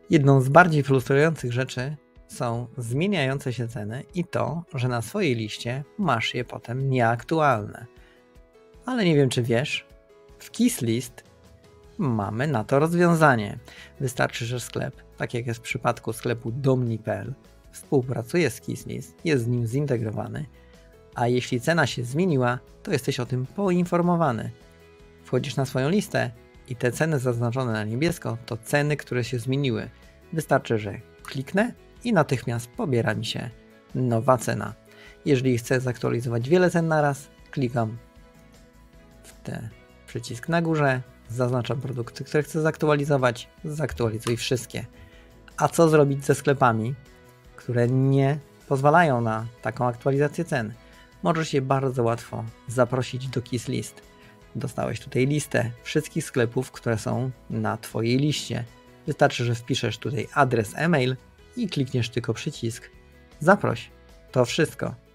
Jedną z bardziej frustrujących rzeczy są zmieniające się ceny i to, że na swojej liście masz je potem nieaktualne. Ale nie wiem, czy wiesz, w KissList mamy na to rozwiązanie. Wystarczy, że sklep, tak jak jest w przypadku sklepu domni.pl, współpracuje z KissList, jest z nim zintegrowany, a jeśli cena się zmieniła, to jesteś o tym poinformowany. Wchodzisz na swoją listę i te ceny zaznaczone na niebiesko to ceny, które się zmieniły. Wystarczy, że kliknę i natychmiast pobiera mi się nowa cena. Jeżeli chcę zaktualizować wiele cen naraz, klikam w ten przycisk na górze, zaznaczam produkty, które chcę zaktualizować, zaktualizuj wszystkie. A co zrobić ze sklepami, które nie pozwalają na taką aktualizację cen? Możesz je bardzo łatwo zaprosić do KissList. Dostałeś tutaj listę wszystkich sklepów, które są na Twojej liście. Wystarczy, że wpiszesz tutaj adres e-mail i klikniesz tylko przycisk Zaproś. To wszystko.